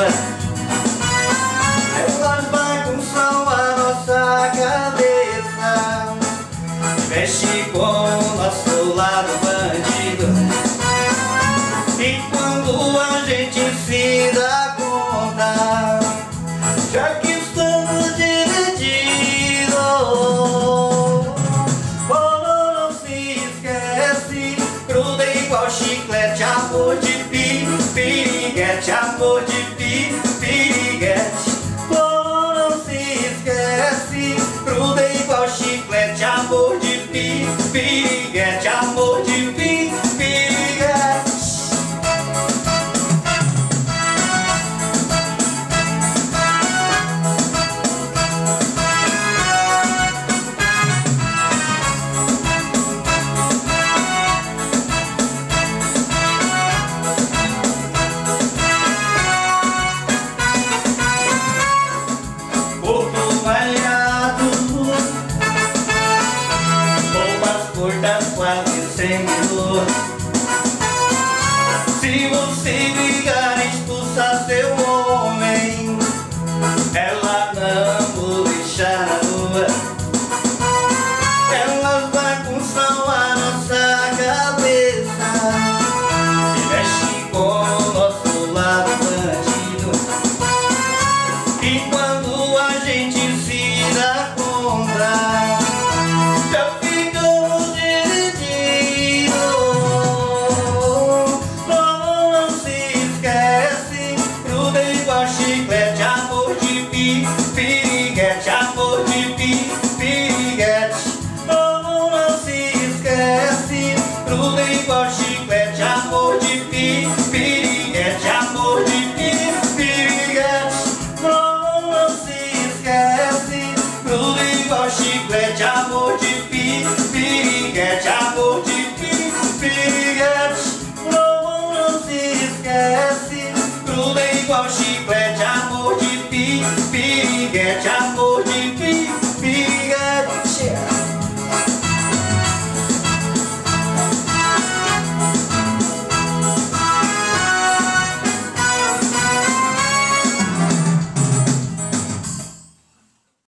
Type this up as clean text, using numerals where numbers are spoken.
lua. Elas bagunçam a nossa cabeça, mexe com o nosso lado bandido. E quando a gente se dá conta, já que estamos divididos, oh, não se esquece, gruda igual chiclete, amor de piriguete, amor de piriguete. Oh, não se esquece, gruda igual chiclete, amor de piriguete, amor de piriguete. Quase sem luz. Se você brigar, expulsa seu homem, ela não o deixa na rua. Elas bagunçam a nossa cabeça e mexe com o nosso lado bandido. E quando a gente se dá conta, chiclete, amor de piriguete, amor de piriguete. Oh, não se esquece, gruda igual chiclete, amor de piriguete, amor de piriguete. Oh, não se esquece, gruda igual chiclete, amor de piriguete, amor de piriguete. Oh, não se esquece, gruda igual chiclete, amor de piriguete.